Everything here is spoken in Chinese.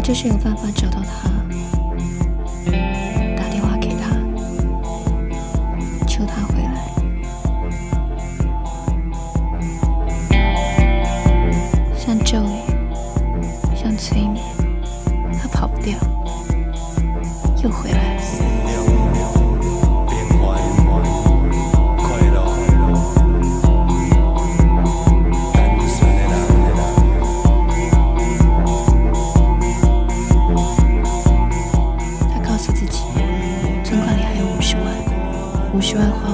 就是有办法找到他，打电话给他，求他回来。像咒语，像催眠，他跑不掉，又回来了。他告诉自己，存款里还有50万，50万花